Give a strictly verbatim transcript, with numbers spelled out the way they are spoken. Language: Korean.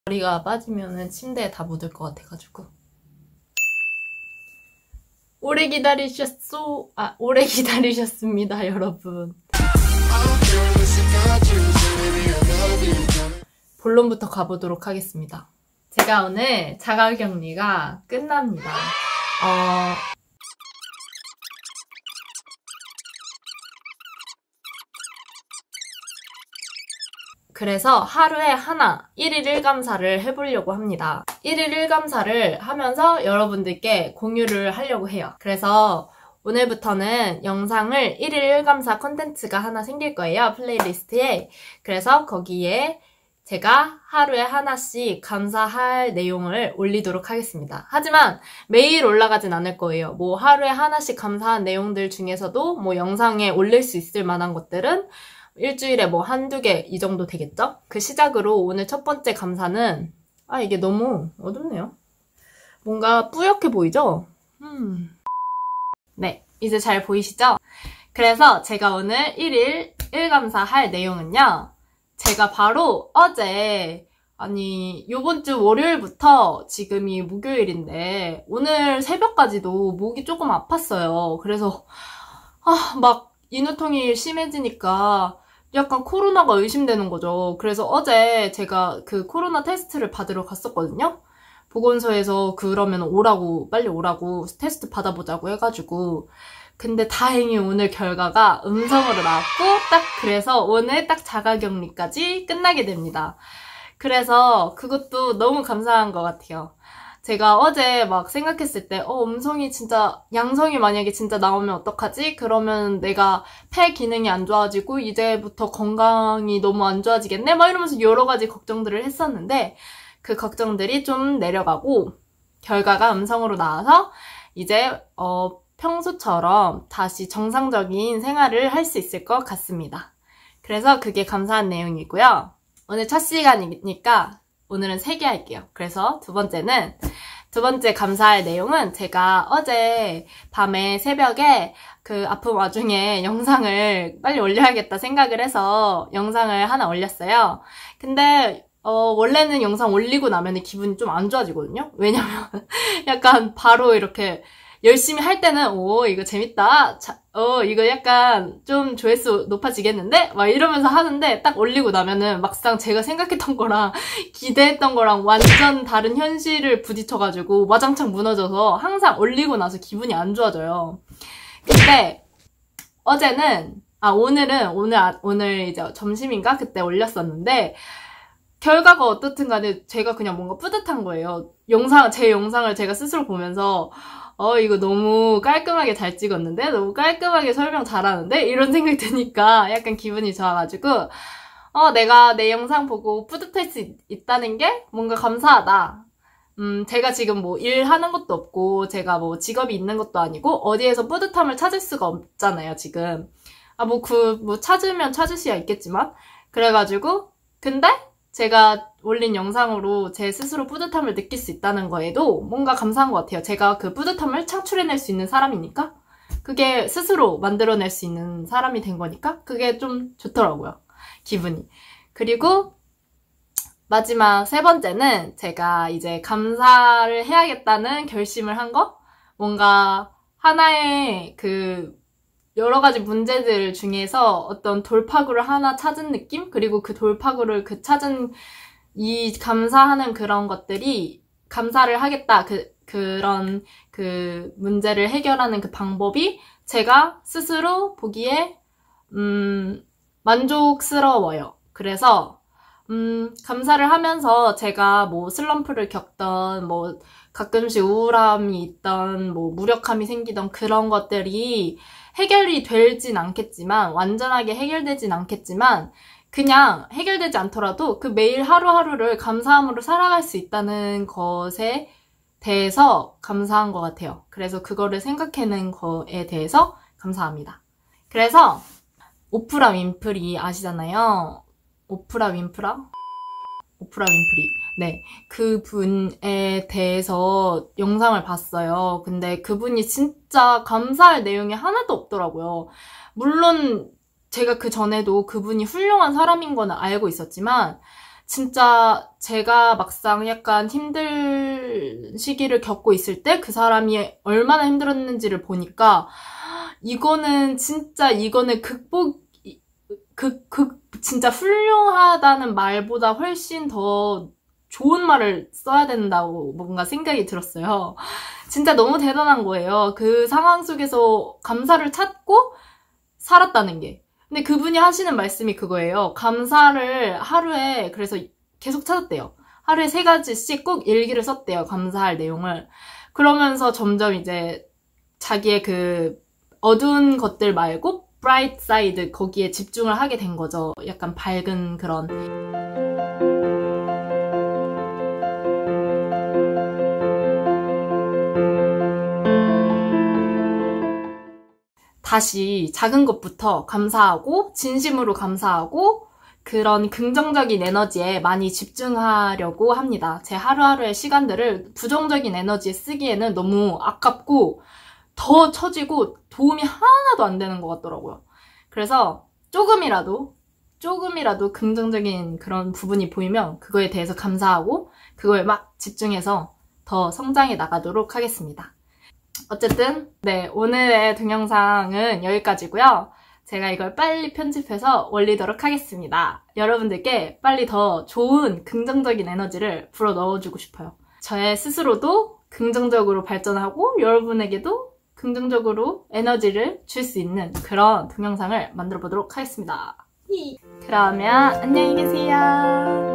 머리가 빠지면은 침대에 다 묻을 것 같아가지고. 오래 기다리셨소? 아, 오래 기다리셨습니다, 여러분. 본론부터 가보도록 하겠습니다. 제가 오늘 자가격리가 끝납니다. 어... 그래서 하루에 하나 일일 일감사를 해보려고 합니다. 일일 일감사를 하면서 여러분들께 공유를 하려고 해요. 그래서 오늘부터는 영상을 일일 일감사 콘텐츠가 하나 생길 거예요. 플레이리스트에. 그래서 거기에 제가 하루에 하나씩 감사할 내용을 올리도록 하겠습니다. 하지만 매일 올라가진 않을 거예요. 뭐 하루에 하나씩 감사한 내용들 중에서도 뭐 영상에 올릴 수 있을 만한 것들은 일주일에 뭐 한두 개 이 정도 되겠죠? 그 시작으로 오늘 첫 번째 감사는, 아 이게 너무 어둡네요. 뭔가 뿌옇게 보이죠? 음. 네, 이제 잘 보이시죠? 그래서 제가 오늘 일일 일감사 할 내용은요, 제가 바로 어제, 아니 요번 주 월요일부터 지금이 목요일인데 오늘 새벽까지도 목이 조금 아팠어요. 그래서 아, 막 인후통이 심해지니까 약간 코로나가 의심되는 거죠. 그래서 어제 제가 그 코로나 테스트를 받으러 갔었거든요. 보건소에서 그러면 오라고, 빨리 오라고 테스트 받아보자고 해가지고. 근데 다행히 오늘 결과가 음성으로 나왔고, 딱 그래서 오늘 딱 자가격리까지 끝나게 됩니다. 그래서 그것도 너무 감사한 것 같아요. 제가 어제 막 생각했을 때, 어, 음성이 진짜, 양성이 만약에 진짜 나오면 어떡하지? 그러면 내가 폐 기능이 안 좋아지고, 이제부터 건강이 너무 안 좋아지겠네? 막 이러면서 여러 가지 걱정들을 했었는데, 그 걱정들이 좀 내려가고, 결과가 음성으로 나와서, 이제, 어, 평소처럼 다시 정상적인 생활을 할 수 있을 것 같습니다. 그래서 그게 감사한 내용이고요. 오늘 첫 시간이니까, 오늘은 세 개 할게요. 그래서 두 번째는, 두 번째 감사할 내용은 제가 어제 밤에 새벽에 그 아픈 와중에 영상을 빨리 올려야겠다 생각을 해서 영상을 하나 올렸어요. 근데 어, 원래는 영상 올리고 나면 기분이 좀 안 좋아지거든요? 왜냐면 약간 바로 이렇게 열심히 할 때는 오 이거 재밌다, 자, 어 이거 약간 좀 조회수 높아지겠는데? 막 이러면서 하는데 딱 올리고 나면은 막상 제가 생각했던 거랑 기대했던 거랑 완전 다른 현실을 부딪혀가지고 와장창 무너져서 항상 올리고 나서 기분이 안 좋아져요. 근데 어제는, 아 오늘은 오늘 아, 오늘 이제 점심인가 그때 올렸었는데 결과가 어떻든 간에 제가 그냥 뭔가 뿌듯한 거예요. 영상, 제 영상을 제가 스스로 보면서 어 이거 너무 깔끔하게 잘 찍었는데? 너무 깔끔하게 설명 잘하는데? 이런 생각이 드니까 약간 기분이 좋아가지고 어 내가 내 영상 보고 뿌듯할 수 있, 있다는 게 뭔가 감사하다. 음 제가 지금 뭐 일하는 것도 없고 제가 뭐 직업이 있는 것도 아니고 어디에서 뿌듯함을 찾을 수가 없잖아요 지금. 아 뭐 그 뭐 찾으면 찾을 수야 있겠지만 그래가지고 근데 제가 올린 영상으로 제 스스로 뿌듯함을 느낄 수 있다는 거에도 뭔가 감사한 것 같아요. 제가 그 뿌듯함을 창출해낼 수 있는 사람이니까 그게 스스로 만들어낼 수 있는 사람이 된 거니까 그게 좀 좋더라고요. 기분이. 그리고 마지막 세 번째는 제가 이제 감사를 해야겠다는 결심을 한 거? 뭔가 하나의 그 여러 가지 문제들 중에서 어떤 돌파구를 하나 찾은 느낌? 그리고 그 돌파구를 그 찾은 이 감사하는 그런 것들이 감사를 하겠다. 그, 그런 그 문제를 해결하는 그 방법이 제가 스스로 보기에, 음, 만족스러워요. 그래서, 음, 감사를 하면서 제가 뭐 슬럼프를 겪던, 뭐 가끔씩 우울함이 있던, 뭐 무력함이 생기던 그런 것들이 해결이 되진 않겠지만, 완전하게 해결되진 않겠지만, 그냥 해결되지 않더라도 그 매일 하루하루를 감사함으로 살아갈 수 있다는 것에 대해서 감사한 것 같아요. 그래서 그거를 생각해낸 거에 대해서 감사합니다. 그래서 오프라 윈프리 아시잖아요. 오프라 윈프라? 오프라 윈프리. 네. 그분에 대해서 영상을 봤어요. 근데 그분이 진짜 감사할 내용이 하나도 없더라고요. 물론 제가 그 전에도 그분이 훌륭한 사람인 거는 알고 있었지만 진짜 제가 막상 약간 힘든 시기를 겪고 있을 때 그 사람이 얼마나 힘들었는지를 보니까 이거는 진짜 이거는 극복 극, 극 진짜 훌륭하다는 말보다 훨씬 더 좋은 말을 써야 된다고 뭔가 생각이 들었어요. 진짜 너무 대단한 거예요. 그 상황 속에서 감사를 찾고 살았다는 게. 근데 그분이 하시는 말씀이 그거예요. 감사를 하루에 그래서 계속 찾았대요. 하루에 세 가지씩 꼭 일기를 썼대요. 감사할 내용을. 그러면서 점점 이제 자기의 그 어두운 것들 말고 bright side 거기에 집중을 하게 된 거죠. 약간 밝은 그런. 다시 작은 것부터 감사하고 진심으로 감사하고 그런 긍정적인 에너지에 많이 집중하려고 합니다. 제 하루하루의 시간들을 부정적인 에너지에 쓰기에는 너무 아깝고 더 처지고 도움이 하나도 안 되는 것 같더라고요. 그래서 조금이라도 조금이라도 긍정적인 그런 부분이 보이면 그거에 대해서 감사하고 그거에 막 집중해서 더 성장해 나가도록 하겠습니다. 어쨌든 네, 오늘의 동영상은 여기까지고요. 제가 이걸 빨리 편집해서 올리도록 하겠습니다. 여러분들께 빨리 더 좋은 긍정적인 에너지를 불어 넣어주고 싶어요. 저의 스스로도 긍정적으로 발전하고 여러분에게도 긍정적으로 에너지를 줄 수 있는 그런 동영상을 만들어 보도록 하겠습니다. 그러면 안녕히 계세요.